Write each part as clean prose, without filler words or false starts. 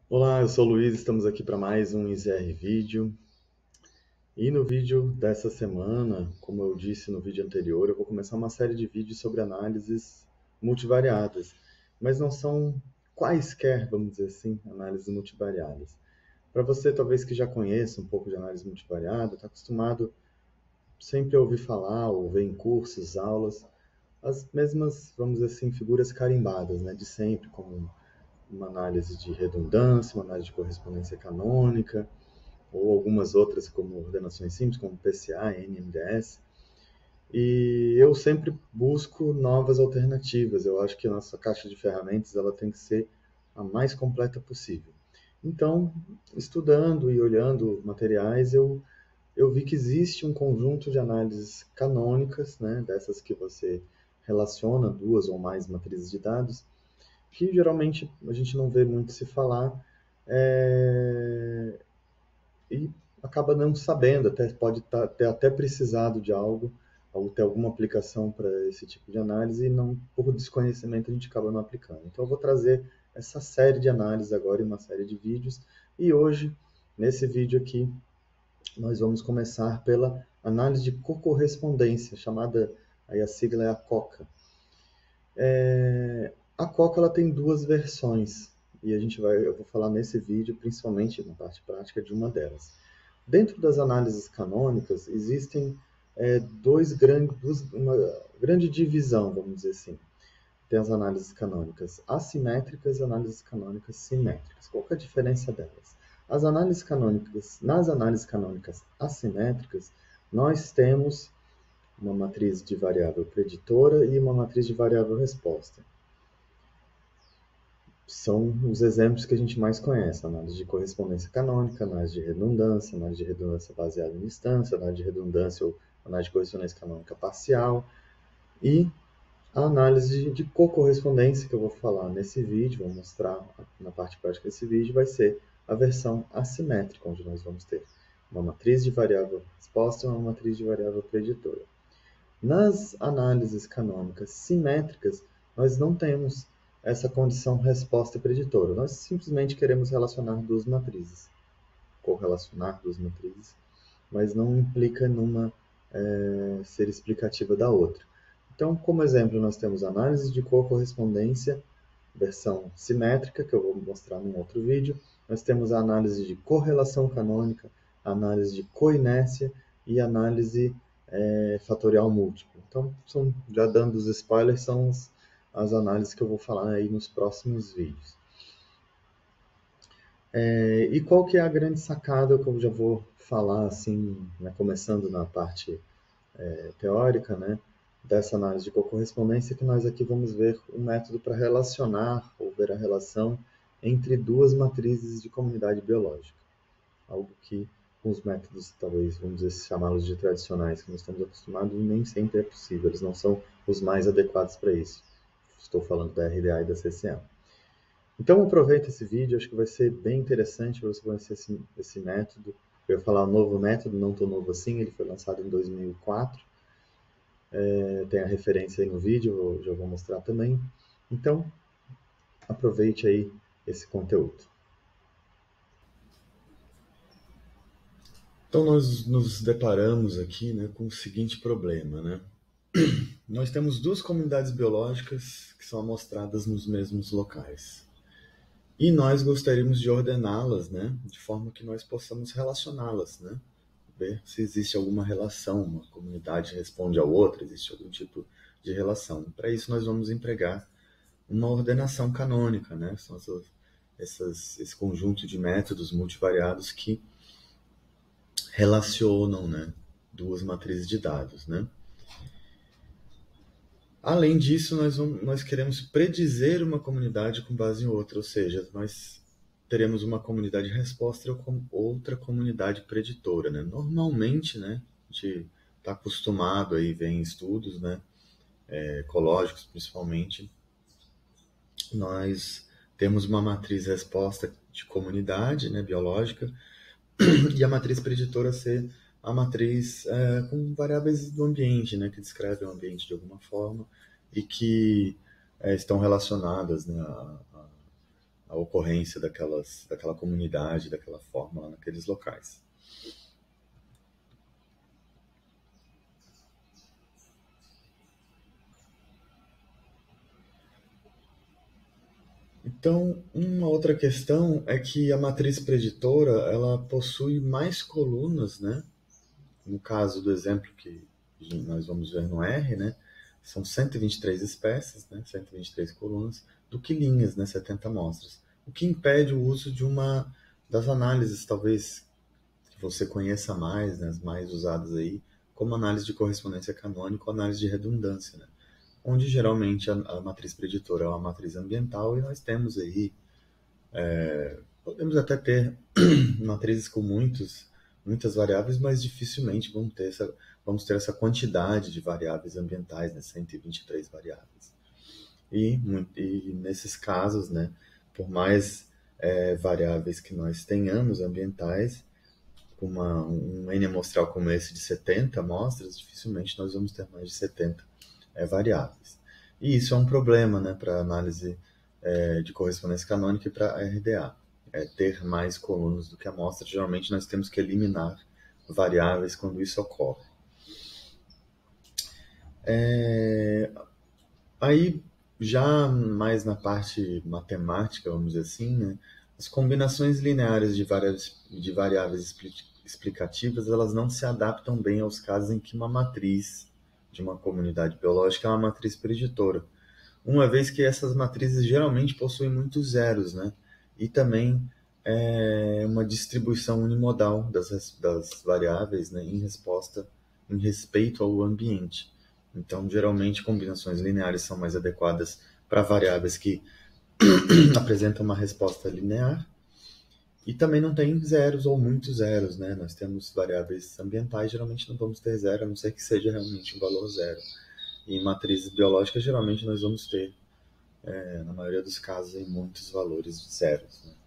Olá, eu sou o Luiz, estamos aqui para mais um IZR Vídeo. E no vídeo dessa semana, como eu disse no vídeo anterior, eu vou começar uma série de vídeos sobre análises multivariadas, mas não são quaisquer, vamos dizer assim, análises multivariadas. Para você, talvez que já conheça um pouco de análise multivariada, está acostumado sempre a ouvir falar ou ver em cursos, aulas, as mesmas, vamos dizer assim, figuras carimbadas, né, de sempre, como uma análise de redundância, uma análise de correspondência canônica, ou algumas outras como ordenações simples, como PCA, NMDS. E eu sempre busco novas alternativas. Eu acho que a nossa caixa de ferramentas ela tem que ser a mais completa possível. Então, estudando e olhando materiais, eu vi que existe um conjunto de análises canônicas, né, dessas que você relaciona duas ou mais matrizes de dados, que geralmente a gente não vê muito se falar, é, e acaba não sabendo, até pode ter até precisado de algo, ou ter alguma aplicação para esse tipo de análise, e não, por desconhecimento a gente acaba não aplicando. Então eu vou trazer essa série de análises agora em uma série de vídeos, e hoje, nesse vídeo aqui, nós vamos começar pela análise de cocorrespondência, chamada, aí a sigla é a COCA. A COCA ela tem duas versões, e eu vou falar nesse vídeo, principalmente na parte prática, de uma delas. Dentro das análises canônicas, existem uma grande divisão, vamos dizer assim. Tem as análises canônicas assimétricas e análises canônicas simétricas. Qual que é a diferença delas? Nas análises canônicas assimétricas, nós temos uma matriz de variável preditora e uma matriz de variável resposta. São os exemplos que a gente mais conhece: análise de correspondência canônica, análise de redundância baseada em instância, análise de redundância ou análise de correspondência canônica parcial, e a análise de cocorrespondência, que eu vou falar nesse vídeo, vou mostrar na parte prática desse vídeo, vai ser a versão assimétrica, onde nós vamos ter uma matriz de variável resposta e uma matriz de variável preditora. Nas análises canônicas simétricas, nós não temos essa condição resposta preditora. Nós simplesmente queremos relacionar duas matrizes, correlacionar duas matrizes, mas não implica numa ser explicativa da outra. Então, como exemplo, nós temos análise de cocorrespondência, versão simétrica, que eu vou mostrar num outro vídeo. Nós temos a análise de correlação canônica, análise de coinércia e análise fatorial múltipla. Então, já dando os spoilers, são as análises que eu vou falar aí nos próximos vídeos. E qual que é a grande sacada que eu já vou falar, assim, né, começando na parte teórica, né, dessa análise de cocorrespondência, que nós aqui vamos ver um método para relacionar ou ver a relação entre duas matrizes de comunidade biológica. Algo que com os métodos, talvez, vamos dizer, chamá-los de tradicionais, que nós estamos acostumados, nem sempre é possível. Eles não são os mais adequados para isso. Estou falando da RDA e da CCA. Então, aproveita esse vídeo, acho que vai ser bem interessante para você conhecer esse método. Eu ia falar novo método, não tão novo assim, ele foi lançado em 2004. Tem a referência aí no vídeo, eu já vou mostrar também. Então, aproveite aí esse conteúdo. Então, nós nos deparamos aqui, né, com o seguinte problema, né? Nós temos duas comunidades biológicas que são amostradas nos mesmos locais. E nós gostaríamos de ordená-las, né, de forma que nós possamos relacioná-las, né? Ver se existe alguma relação, uma comunidade responde à outra, existe algum tipo de relação. Para isso, nós vamos empregar uma ordenação canônica, né? São esse conjunto de métodos multivariados que relacionam, né, duas matrizes de dados, né? Além disso, nós queremos predizer uma comunidade com base em outra, ou seja, nós teremos uma comunidade resposta ou outra comunidade preditora, né? Normalmente, né, a gente está acostumado aí, ver em estudos, né, ecológicos principalmente, nós temos uma matriz resposta de comunidade, né, biológica, e a matriz preditora ser a matriz com variáveis do ambiente, né, que descrevem o ambiente de alguma forma e que estão relacionadas, né, a ocorrência daquela comunidade, daquela forma lá naqueles locais. Então, uma outra questão é que a matriz preditora, ela possui mais colunas, né? No caso do exemplo que nós vamos ver no R, né? São 123 espécies, né? 123 colunas, do que linhas, né? 70 amostras. O que impede o uso de uma das análises, talvez, que você conheça mais, né? As mais usadas aí, como análise de correspondência canônica ou análise de redundância, né? Onde geralmente a matriz preditora é uma matriz ambiental e nós temos aí, podemos até ter matrizes com muitas variáveis, mas dificilmente vamos ter essa quantidade de variáveis ambientais, né? 123 variáveis. E nesses casos, né, por mais variáveis que nós tenhamos ambientais, com um N amostral como esse de 70 amostras, dificilmente nós vamos ter mais de 70 variáveis. E isso é um problema, né, para análise de correspondência canônica e para RDA. Ter mais colunas do que amostras, geralmente nós temos que eliminar variáveis quando isso ocorre. Aí, já mais na parte matemática, vamos dizer assim, né, as combinações lineares de variáveis explicativas, elas não se adaptam bem aos casos em que uma matriz de uma comunidade biológica é uma matriz preditora, uma vez que essas matrizes geralmente possuem muitos zeros, né? E também uma distribuição unimodal das variáveis, né, em respeito ao ambiente. Então, geralmente, combinações lineares são mais adequadas para variáveis que apresentam uma resposta linear e também não tem zeros ou muitos zeros, né? Nós temos variáveis ambientais, geralmente não vamos ter zero, a não ser que seja realmente um valor zero. E em matrizes biológicas, geralmente nós vamos ter, na maioria dos casos, em muitos valores de zeros, né?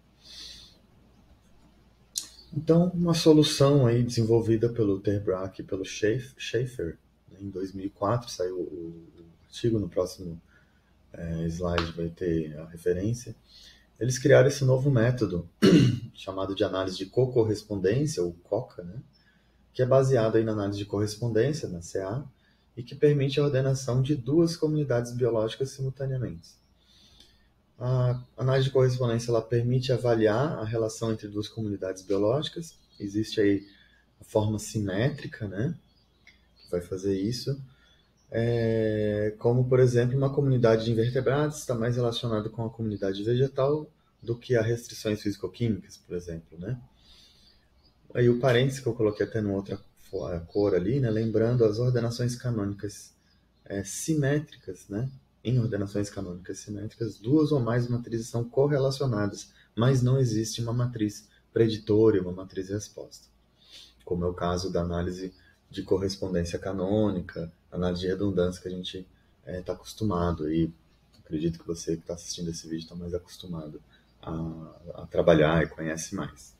Então, uma solução aí desenvolvida pelo Ter Braak e pelo Schaefer, né, em 2004, saiu o artigo, no próximo slide vai ter a referência. Eles criaram esse novo método, chamado de análise de cocorrespondência, ou COCA, né, que é baseado aí na análise de correspondência, na CA, e que permite a ordenação de duas comunidades biológicas simultaneamente. A análise de correspondência ela permite avaliar a relação entre duas comunidades biológicas. Existe aí a forma simétrica, né, que vai fazer isso. Como, por exemplo, uma comunidade de invertebrados está mais relacionada com a comunidade vegetal do que a restrições físico-químicas, por exemplo, né? Aí o parênteses que eu coloquei até numa outra cor ali, né, lembrando as ordenações canônicas simétricas, né? Em ordenações canônicas simétricas, duas ou mais matrizes são correlacionadas, mas não existe uma matriz preditora e uma matriz resposta, como é o caso da análise de correspondência canônica, análise de redundância que a gente está acostumado, e acredito que você que está assistindo esse vídeo está mais acostumado a trabalhar e conhece mais.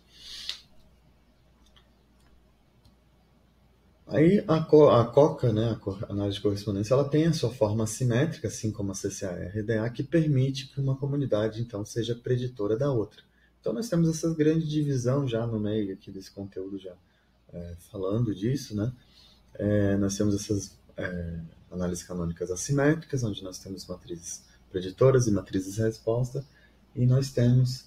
Aí a COCA, né, a análise de correspondência, ela tem a sua forma simétrica, assim como a CCA-RDA, que permite que uma comunidade, então, seja preditora da outra. Então, nós temos essa grande divisão já no meio aqui desse conteúdo, já falando disso, né? Nós temos essas análises canônicas assimétricas, onde nós temos matrizes preditoras e matrizes resposta, e nós temos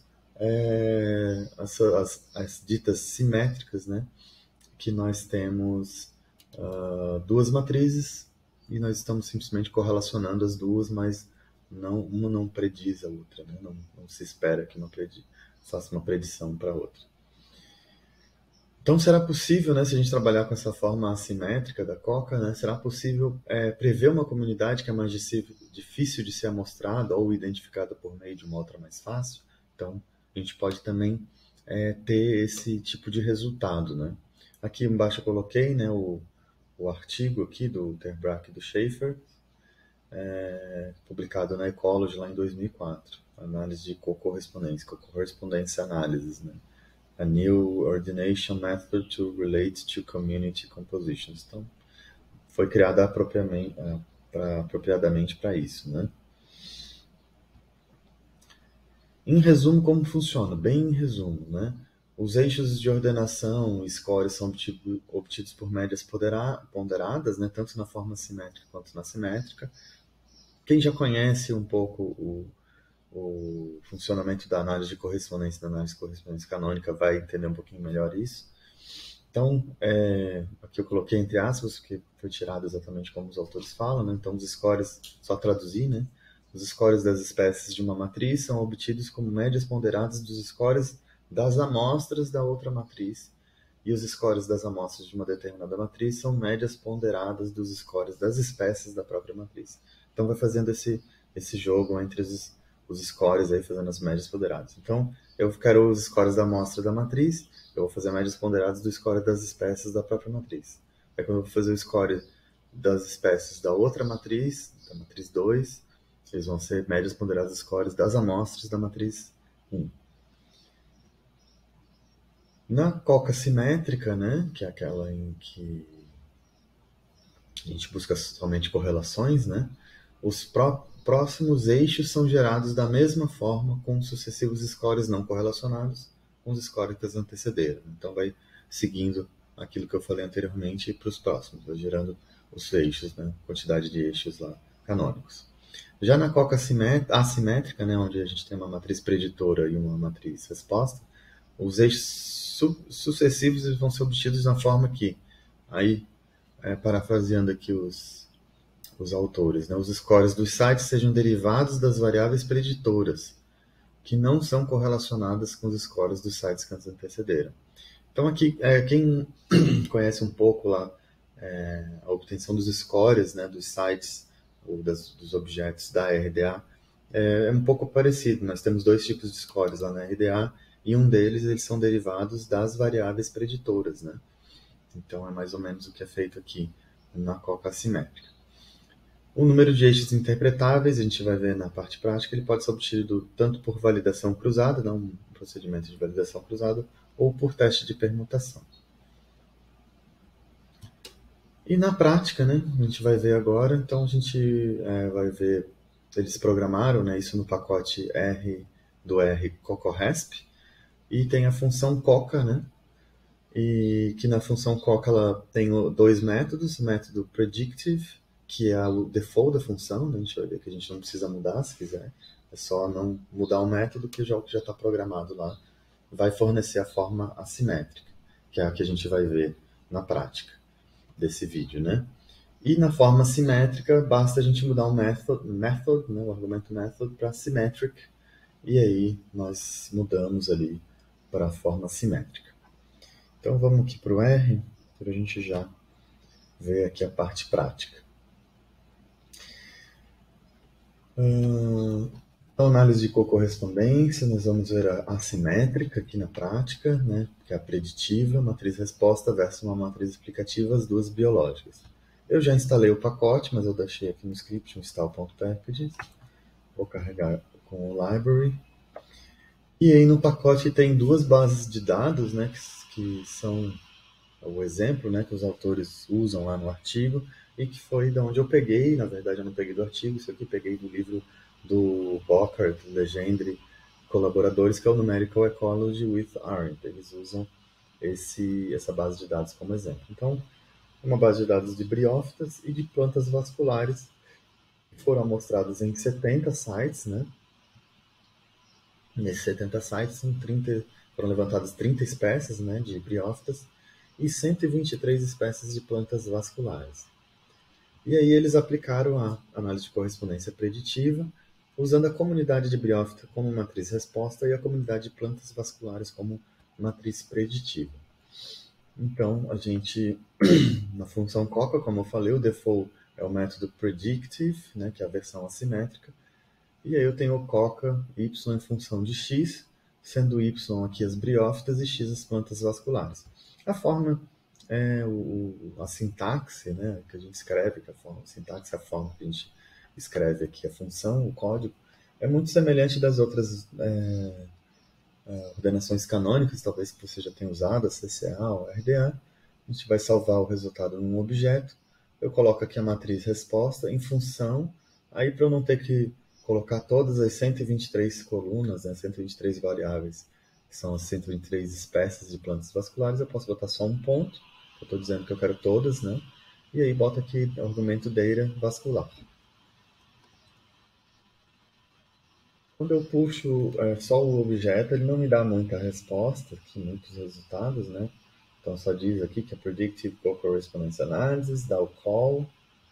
as ditas simétricas, né? Que nós temos duas matrizes e nós estamos simplesmente correlacionando as duas, mas uma não prediz a outra, né? Não se espera que uma faça uma predição para a outra. Então, será possível, né, se a gente trabalhar com essa forma assimétrica da COCA, né, será possível prever uma comunidade que é mais difícil de ser amostrada ou identificada por meio de uma outra mais fácil? Então, a gente pode também ter esse tipo de resultado, né? Aqui embaixo eu coloquei, né, o artigo aqui do Ter Braak e do Schaefer, publicado na Ecology lá em 2004, análise de cocorrespondência análises, né? A new ordination method to relate to community compositions. Então, foi criada apropriadamente para isso, né? Em resumo, como funciona? Bem em resumo, né? Os eixos de ordenação e scores são obtidos por médias ponderadas, né? Tanto na forma simétrica quanto na simétrica. Quem já conhece um pouco o funcionamento da análise de correspondência, da análise de correspondência canônica, vai entender um pouquinho melhor isso. Então, aqui eu coloquei entre aspas, que foi tirado exatamente como os autores falam, né? Então, os scores, só traduzir, né? Os scores das espécies de uma matriz são obtidos como médias ponderadas dos scores das amostras da outra matriz, e os scores das amostras de uma determinada matriz são médias ponderadas dos scores das espécies da própria matriz. Então, vai fazendo esse jogo entre os scores, aí, fazendo as médias ponderadas. Então, eu quero os scores da amostra da matriz, eu vou fazer médias ponderadas do score das espécies da própria matriz. Aí quando eu vou fazer o score das espécies da outra matriz, da matriz 2, eles vão ser médias ponderadas dos scores das amostras da matriz 1. Na coca simétrica, né, que é aquela em que a gente busca somente correlações, né, os próximos eixos são gerados da mesma forma com sucessivos scores não correlacionados com os scores que as antecederam. Então vai seguindo aquilo que eu falei anteriormente para os próximos, vai gerando os eixos, né, quantidade de eixos lá canônicos. Já na coca assimétrica, né, onde a gente tem uma matriz preditora e uma matriz resposta, os eixos sucessivos vão ser obtidos na forma que, aí, parafraseando aqui os autores, né, os scores dos sites sejam derivados das variáveis preditoras, que não são correlacionadas com os scores dos sites que as antecederam. Então, aqui, quem conhece um pouco lá a obtenção dos scores, né, dos sites ou dos objetos da RDA, é um pouco parecido. Nós temos dois tipos de scores lá na RDA, e um deles eles são derivados das variáveis preditoras, né? Então, é mais ou menos o que é feito aqui na coca assimétrica. O número de eixos interpretáveis, a gente vai ver na parte prática, ele pode ser obtido tanto por validação cruzada, não um procedimento de validação cruzada, ou por teste de permutação. E na prática, né, a gente vai ver agora, então a gente vai ver, eles programaram, né, isso no pacote R do R CocoResp, e tem a função Coca, né, e que na função Coca ela tem dois métodos, o método predictive, que é o default da função, né? A gente vai ver que a gente não precisa mudar se quiser, é só não mudar o método que já está programado lá vai fornecer a forma assimétrica, que é a que a gente vai ver na prática desse vídeo, né? E na forma simétrica, basta a gente mudar o method, né, o argumento method para symmetric, e aí nós mudamos ali para a forma simétrica. Então vamos aqui para o R, para a gente já ver aqui a parte prática. Então, análise de cocorrespondência, nós vamos ver a assimétrica aqui na prática, né, que é a preditiva, matriz resposta versus uma matriz explicativa, as duas biológicas. Eu já instalei o pacote, mas eu deixei aqui no script um install.package. Vou carregar com o library. E aí no pacote tem duas bases de dados, né, que são o exemplo, né, que os autores usam lá no artigo, e que foi de onde eu peguei. Na verdade eu não peguei do artigo, isso aqui eu peguei do livro do Bockert, Legendre, colaboradores, que é o Numerical Ecology with Arendt. Eles usam essa base de dados como exemplo. Então, uma base de dados de briófitas e de plantas vasculares, que foram amostradas em 70 sites, né? Nesses 70 sites foram levantadas 30 espécies, né, de briófitas e 123 espécies de plantas vasculares. E aí eles aplicaram a análise de correspondência preditiva, usando a comunidade de briófita como matriz resposta e a comunidade de plantas vasculares como matriz preditiva. Então, a gente, na função Coca, como eu falei, o default é o método predictive, né, que é a versão assimétrica, e aí eu tenho o Coca y em função de x, sendo y aqui as briófitas e x as plantas vasculares. A forma, a sintaxe, né, que a gente escreve, que a sintaxe é a forma que a gente escreve aqui a função, o código, é muito semelhante das outras ordenações canônicas, talvez que você já tenha usado, a CCA ou a RDA. A gente vai salvar o resultado num objeto. Eu coloco aqui a matriz resposta em função, aí para eu não ter que colocar todas as 123 colunas, né, 123 variáveis, que são as 123 espécies de plantas vasculares, eu posso botar só um ponto, eu estou dizendo que eu quero todas, né? E aí bota aqui o argumento data vascular. Quando eu puxo só o objeto, ele não me dá muita resposta, aqui, muitos resultados, né? Então só diz aqui que é Predictive Co-Correspondence Analysis, dá o call,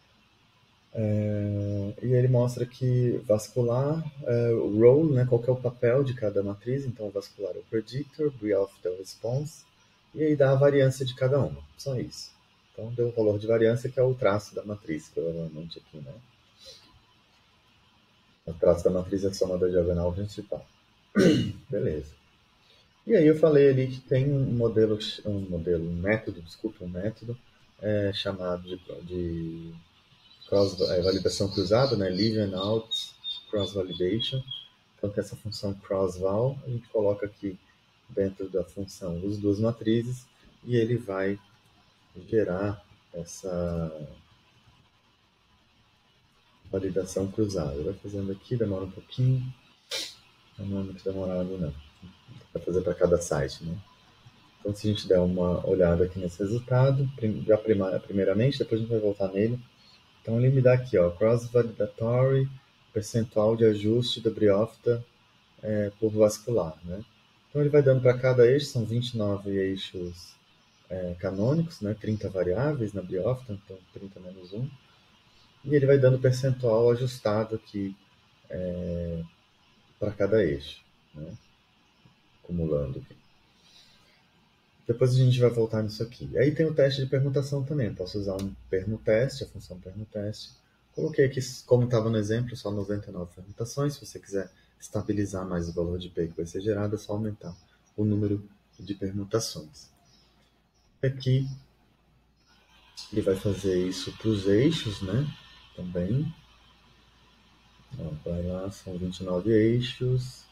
e ele mostra que vascular, o role, né, qual que é o papel de cada matriz, então vascular é o predictor, Briofta é o response, e aí dá a variância de cada uma, só isso. Então deu o valor de variância que é o traço da matriz, provavelmente aqui, né? O traço da matriz é a soma da diagonal principal. Beleza. E aí eu falei ali que tem um método chamado de validação cruzada, né? Leave and out cross validation. Então tem essa função cross-val, a gente coloca aqui dentro da função as duas matrizes e ele vai gerar essa validação cruzada. Vai fazendo aqui, demora um pouquinho, não é muito demorado não. Vai fazer para cada site, né? Então se a gente der uma olhada aqui nesse resultado, já primeiramente, depois a gente vai voltar nele. Então ele me dá aqui, ó, cross-validatory, percentual de ajuste da Briofta por vascular, né? Então ele vai dando para cada eixo, são 29 eixos canônicos, né? 30 variáveis na Briofta, então 30 menos 1. E ele vai dando percentual ajustado aqui para cada eixo, né? Acumulando aqui. Depois a gente vai voltar nisso aqui. Aí tem o teste de permutação também. Posso usar um permuteste, a função permuteste. Coloquei aqui, como estava no exemplo, só 99 permutações. Se você quiser estabilizar mais o valor de P que vai ser gerado, é só aumentar o número de permutações. Aqui ele vai fazer isso para os eixos, né? Também. Ó, vai lá, são 29 eixos.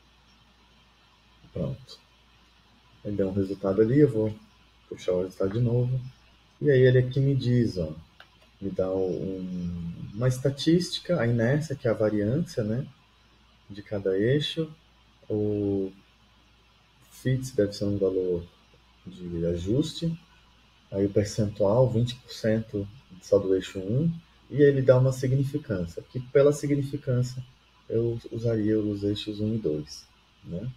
Pronto. Ele deu um resultado ali, eu vou puxar o resultado de novo. E aí ele aqui me diz, ó, me dá uma estatística, a inércia, que é a variância, né, de cada eixo. O FITS deve ser um valor de ajuste. Aí o percentual, 20% só do eixo 1. E ele dá uma significância, que pela significância eu usaria os eixos 1 e 2. Né?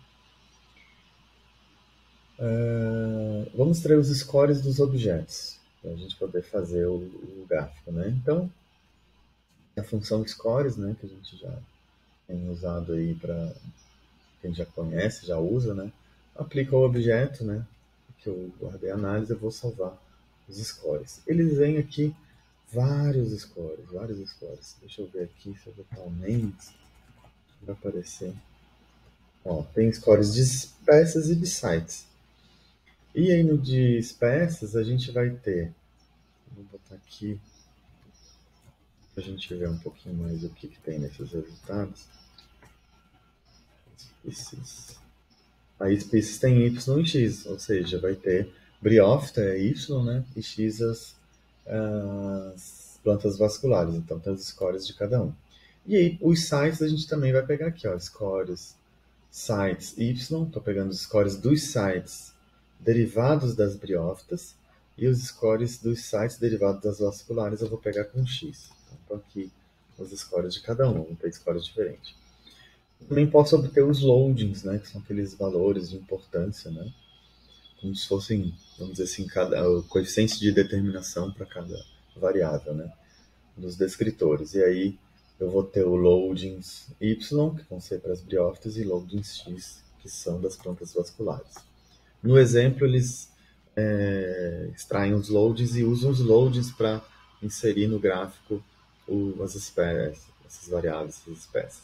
Vamos extrair os scores dos objetos, para a gente poder fazer o gráfico. Né? Então, a função scores, né, que a gente já tem usado aí para quem já conhece, já usa, né? Aplica o objeto, né? Que eu guardei a análise, eu vou salvar os scores. Eles vêm aqui vários scores, vários scores. Deixa eu ver aqui se eu botar o names, vai aparecer. Ó, tem scores de espécies e de sites. E aí no de espécies a gente vai ter, vou botar aqui para a gente ver um pouquinho mais o que tem nesses resultados. Aí species tem Y e X, ou seja, vai ter Briofta é Y, né? E X as plantas vasculares, então tem os scores de cada um. E aí os sites a gente também vai pegar aqui, ó, scores sites Y, estou pegando os scores dos sites derivados das briófitas e os scores dos sites derivados das vasculares eu vou pegar com X. Então aqui os scores de cada um, vão ter scores diferentes. Também posso obter os loadings, né, que são aqueles valores de importância, né, como se fossem, vamos dizer assim, o coeficiente de determinação para cada variável, né, dos descritores. E aí eu vou ter o loadings Y, que vão ser para as briófitas, e loadings X, que são das plantas vasculares. No exemplo, eles extraem os loadings e usam os loadings para inserir no gráfico as espécies, essas variáveis, essas espécies.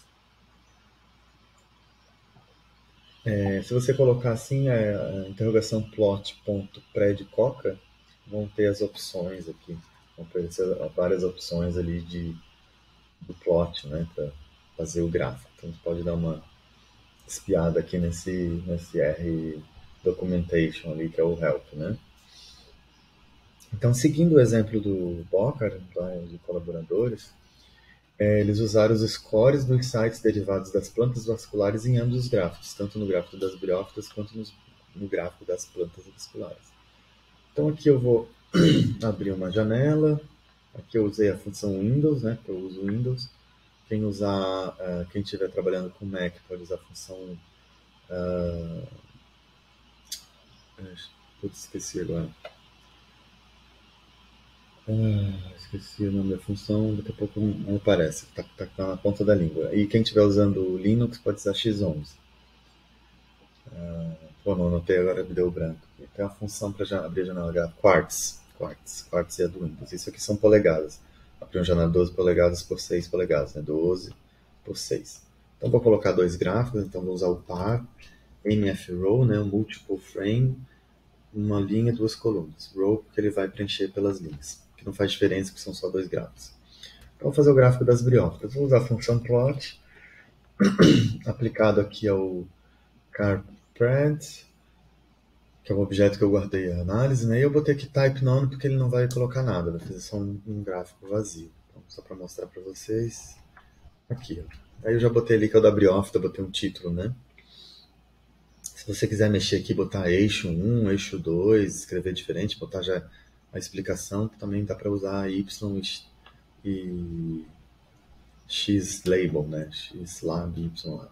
Se você colocar assim, a interrogação plot.predcoca, vão ter as opções aqui. Vão aparecer várias opções ali do plot, né, para fazer o gráfico. Então, você pode dar uma espiada aqui nesse R documentation ali, que é o help, né? Então, seguindo o exemplo do Bocar, de colaboradores, Eles usaram os scores dos sites derivados das plantas vasculares em ambos os gráficos, tanto no gráfico das briófitas quanto no gráfico das plantas vasculares. Então aqui eu vou abrir uma janela. Aqui eu usei a função Windows, né? Porque eu uso Windows. Quem estiver trabalhando com Mac pode usar a função. Putz, esqueci agora. Esqueci o nome da função, daqui a pouco não aparece, tá na ponta da língua. E quem estiver usando o Linux pode usar X11. Pô, não anotei agora, me deu branco. Tem uma função para abrir a janela gráfica, Quartz. Quartz é a do Windows. Isso aqui são polegadas. Abrir uma janela 12 polegadas por 6 polegadas, né? 12 por 6. Então vou colocar dois gráficos, então vou usar o par, MF Row, né? O Multiple Frame, uma linha, duas colunas. Row, porque ele vai preencher pelas linhas, que não faz diferença, porque são só dois gráficos. Então vou fazer o gráfico das briófitas. Vou usar a função plot, aplicado aqui ao CarPrad, que é o objeto que eu guardei a análise, né? E eu botei aqui type none porque ele não vai colocar nada, vai fazer só um gráfico vazio. Então, só para mostrar para vocês. Aqui, ó. Aí eu já botei ali que é o da briófita, botei um título, né? Se você quiser mexer aqui, botar eixo 1, eixo 2, escrever diferente, botar já a explicação, também dá para usar Y e X label, né? X lab, Y lab.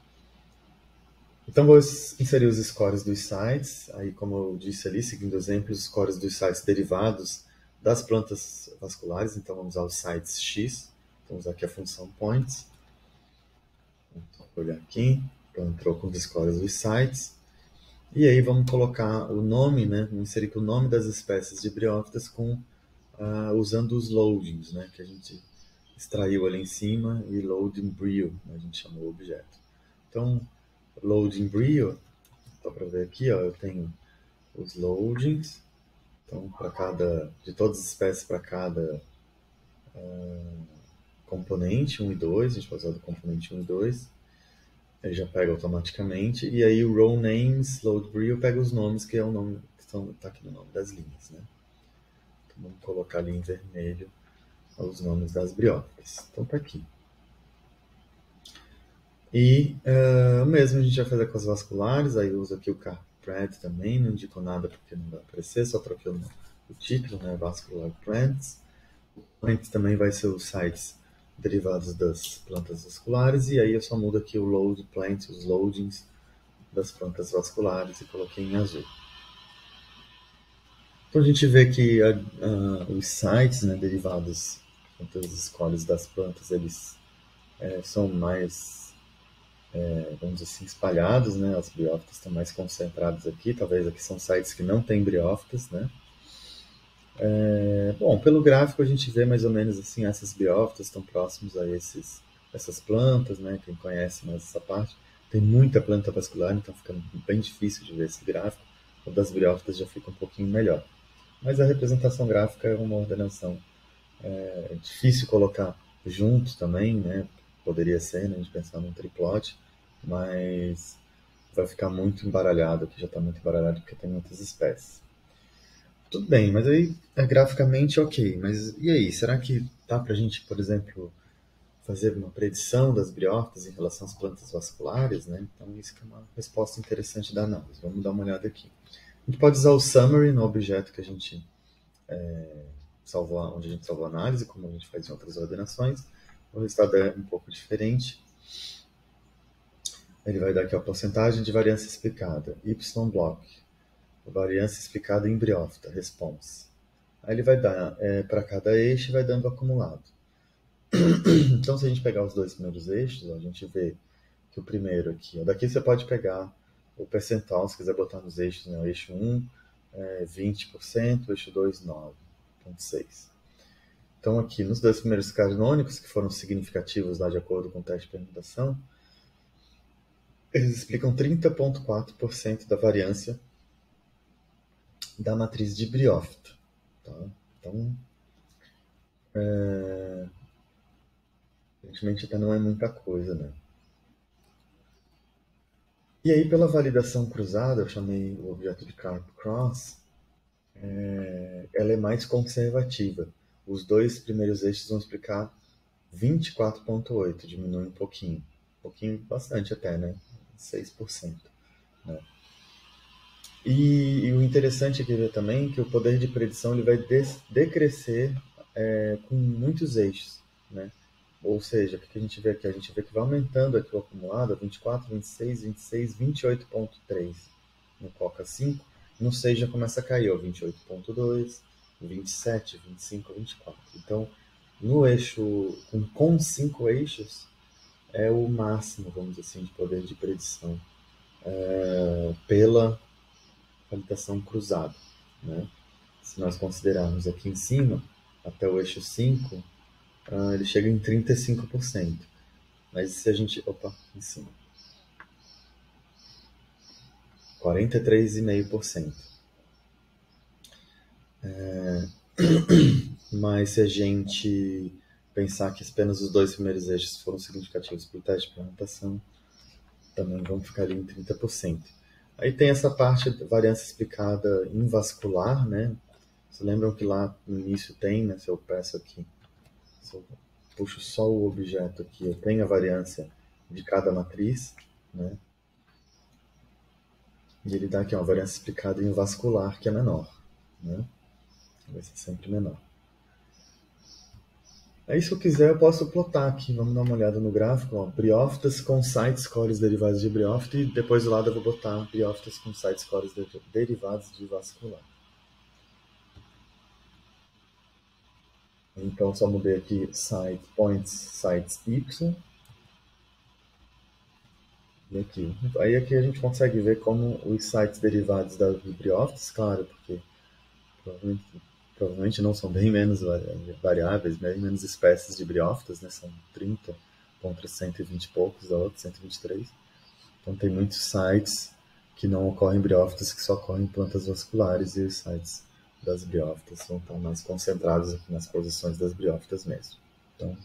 Então vou inserir os scores dos sites, aí como eu disse ali, seguindo o exemplo, os scores dos sites derivados das plantas vasculares, então vamos usar os sites X, então vamos usar aqui a função points, vou olhar aqui, então entrou com os scores dos sites, e aí vamos colocar o nome, né, vamos inserir o nome das espécies de briófitas usando os loadings, né, que a gente extraiu ali em cima, e loading brio, né, a gente chamou o objeto. Então, loading brio, dá para ver aqui, ó, eu tenho os loadings, então de todas as espécies para cada componente 1 e 2, a gente pode usar do componente 1 e 2, ele já pega automaticamente, e aí o row names, load brio, pega os nomes que é o nome que está aqui no nome das linhas, né? Então vamos colocar ali em vermelho os nomes das briófitas. Então tá aqui. E o mesmo a gente vai fazer com as vasculares, aí eu uso aqui o CarPrad também, não indico nada porque não vai aparecer, só troquei o título, né, Vascular Plants. O Plants também vai ser os sites derivados das plantas vasculares, e aí eu só mudo aqui o Load Plants, os loadings das plantas vasculares, e coloquei em azul. Então a gente vê que os sites, né, derivados das escolhas das plantas, eles são mais, vamos dizer assim, espalhados, né? As briófitas estão mais concentradas aqui, talvez aqui são sites que não têm briófitas, né? Bom, pelo gráfico a gente vê mais ou menos assim, essas briófitas estão próximos a essas plantas, né? Quem conhece mais essa parte. Tem muita planta vascular, então fica bem difícil de ver esse gráfico. O das briófitas já fica um pouquinho melhor. Mas a representação gráfica é uma ordenação difícil colocar juntos também, né? Poderia ser, né? A gente pensar num triplot, mas vai ficar muito embaralhado, aqui já está muito embaralhado porque tem muitas espécies. Tudo bem, mas aí graficamente ok, mas e aí, será que dá para a gente, por exemplo, fazer uma predição das briófitas em relação às plantas vasculares, né? Então isso que é uma resposta interessante da análise. Vamos dar uma olhada aqui. A gente pode usar o summary no objeto que a gente onde a gente salvou a análise, como a gente faz em outras ordenações. O resultado é um pouco diferente. Ele vai dar aqui a porcentagem de variância explicada, Y-block, variância explicada em briófita, response. Aí ele vai dar para cada eixo e vai dando acumulado. Então, se a gente pegar os dois primeiros eixos, a gente vê que o primeiro aqui, daqui você pode pegar o percentual, se quiser botar nos eixos, né? O eixo 1 20%, o eixo 2 9,6%. Então, aqui, nos dois primeiros canônicos, que foram significativos lá de acordo com o teste de permutação, eles explicam 30,4% da variância da matriz de briófita. Tá? Então, aparentemente até não é muita coisa, né? E aí, pela validação cruzada, eu chamei o objeto de CarpCross, ela é mais conservativa. Os dois primeiros eixos vão explicar 24,8, diminui um pouquinho, bastante até, né? 6%. Né? E o interessante aqui ver também é que o poder de predição ele vai decrescer com muitos eixos, né? Ou seja, o que a gente vê aqui? A gente vê que vai aumentando aqui o acumulado, 24, 26, 26, 28,3 no Coca 5. No 6 já começa a cair, ó, 28,2, 27, 25, 24. Então, no eixo, com 5 eixos, é o máximo, vamos dizer assim, de poder de predição pela gravitação cruzada. Né? Se nós considerarmos aqui em cima, até o eixo 5, ele chega em 35%. Mas se a gente. Opa, em cima. 43,5%. Mas se a gente pensar que apenas os 2 primeiros eixos foram significativos para o teste de plantação, também vão ficar ali em 30%. Aí tem essa parte da variância explicada invascular, né? Vocês lembram que lá no início tem, né? Se eu peço aqui, se eu puxo só o objeto aqui, eu tenho a variância de cada matriz, né? E ele dá aqui uma variância explicada invascular, que é menor, né? Vai ser sempre menor. Aí, se eu quiser, eu posso plotar aqui. Vamos dar uma olhada no gráfico. Ó. Briófitas com site scores derivados de briófita. E depois do lado eu vou botar briófitas com site scores derivados de vascular. Então, só mudei aqui site points, sites y. E aqui. Aí aqui a gente consegue ver como os sites derivados das briófitas, claro, porque provavelmente não são bem menos variáveis, bem menos espécies de briófitas, né? São 30 contra 120 e poucos, da outra 123. Então tem muitos sites que não ocorrem briófitas, que só ocorrem plantas vasculares, e os sites das briófitas vão estar mais concentrados aqui nas posições das briófitas mesmo. Então,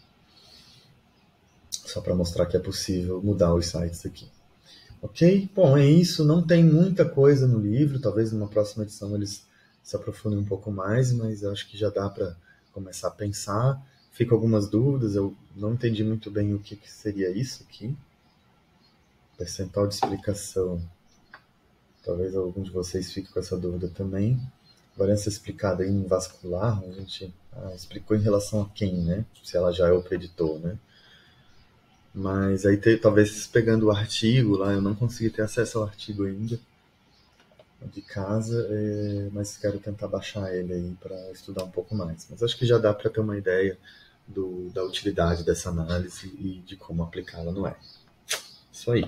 só para mostrar que é possível mudar os sites aqui. Ok? Bom, é isso. Não tem muita coisa no livro. Talvez numa próxima edição eles se aprofundem um pouco mais, mas eu acho que já dá para começar a pensar. Ficam algumas dúvidas. Eu não entendi muito bem o que seria isso aqui. Percentual de explicação. Talvez algum de vocês fique com essa dúvida também. Variância explicada em vascular, a gente explicou em relação a quem, né? Se ela já é o preditor, né? Mas aí talvez pegando o artigo lá, eu não consegui ter acesso ao artigo ainda de casa, mas quero tentar baixar ele aí para estudar um pouco mais. Mas acho que já dá para ter uma ideia da utilidade dessa análise e de como aplicá-la no R. Isso aí.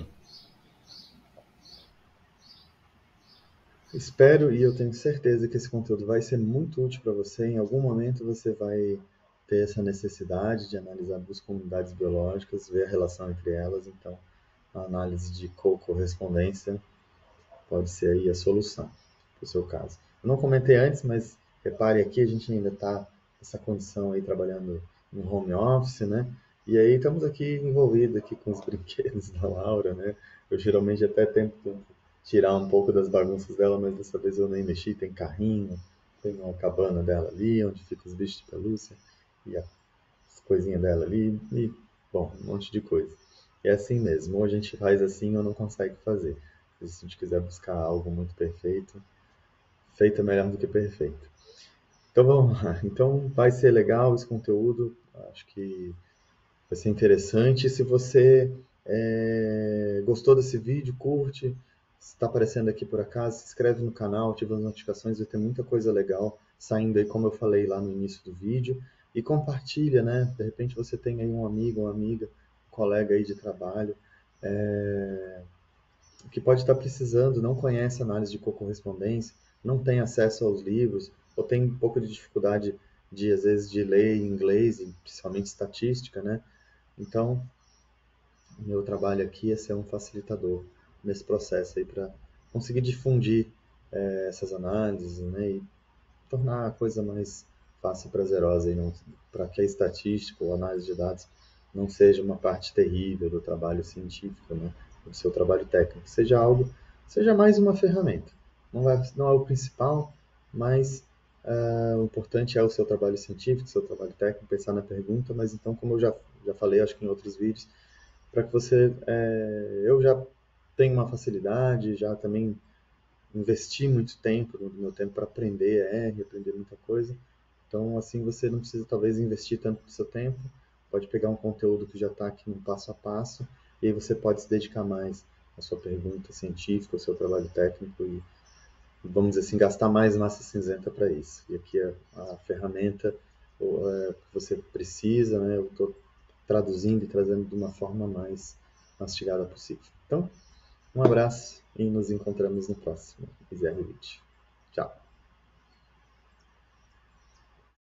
Espero e eu tenho certeza que esse conteúdo vai ser muito útil para você. Em algum momento você vai ter essa necessidade de analisar duas comunidades biológicas, ver a relação entre elas. Então, a análise de co-correspondência pode ser aí a solução para o seu caso. Eu não comentei antes, mas repare aqui, a gente ainda está nessa condição aí trabalhando no home office, né? E aí estamos aqui envolvidos aqui com os brinquedos da Laura, né? Eu geralmente até tento tirar um pouco das bagunças dela, mas dessa vez eu nem mexi. Tem carrinho, tem uma cabana dela ali, onde ficam os bichos de pelúcia, e as coisinhas dela ali, e, bom, um monte de coisa. É assim mesmo, ou a gente faz assim ou não consegue fazer. Se a gente quiser buscar algo muito perfeito, feito é melhor do que perfeito. Então vamos lá. Então vai ser legal esse conteúdo, acho que vai ser interessante. Se você gostou desse vídeo, curte, se está aparecendo aqui por acaso, se inscreve no canal, ativa as notificações, vai ter muita coisa legal saindo aí, como eu falei lá no início do vídeo. E compartilha, né? De repente você tem aí um amigo, uma amiga, um colega aí de trabalho, que pode estar precisando, não conhece análise de correspondência, não tem acesso aos livros, ou tem um pouco de dificuldade de, às vezes, de ler em inglês, e principalmente estatística, né? Então, o meu trabalho aqui é ser um facilitador nesse processo aí para conseguir difundir essas análises, né? E tornar a coisa mais fácil e prazerosa aí, para que a estatística ou a análise de dados não seja uma parte terrível do trabalho científico, né? Do seu trabalho técnico, seja mais uma ferramenta. Não é o principal, mas O importante é o seu trabalho científico, o seu trabalho técnico, pensar na pergunta, mas então, como eu já falei, acho que em outros vídeos, para que você... eu já tenho uma facilidade, já também investi muito tempo, no meu tempo, para aprender R, aprender muita coisa. Então, assim, você não precisa, talvez, investir tanto do seu tempo, pode pegar um conteúdo que já está aqui no passo a passo, e aí você pode se dedicar mais à sua pergunta científica, ao seu trabalho técnico, e vamos dizer assim, gastar mais massa cinzenta para isso. E aqui a ferramenta que você precisa, né? Eu estou traduzindo e trazendo de uma forma mais mastigada possível. Então, um abraço e nos encontramos no próximo XR Vídeo. Tchau!